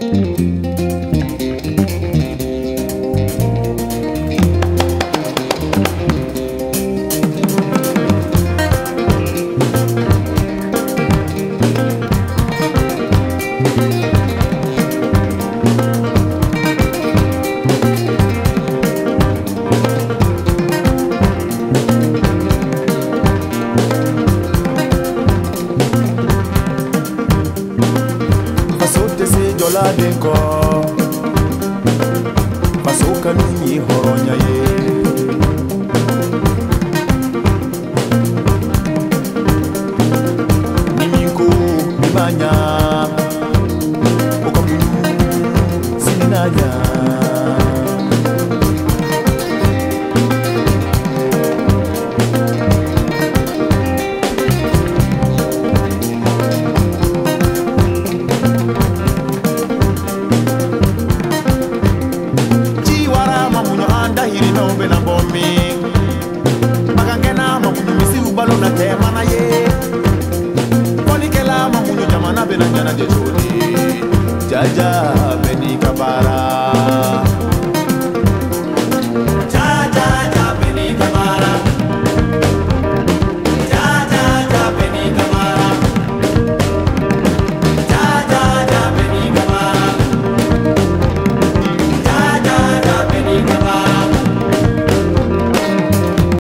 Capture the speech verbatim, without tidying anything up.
Jola denko Pasoka nini horonya ye Niminku nimanya Okamu sinanya na bomi magangena mamunyu misi ubalo na tema na ye koni kela mamunyu jamana benanya na jecholi jaja beni kabara